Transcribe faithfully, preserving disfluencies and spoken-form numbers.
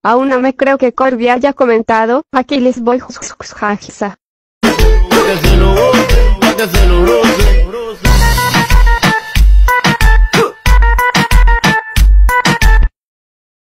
Aún no me creo que Corby haya comentado, aquí les voy.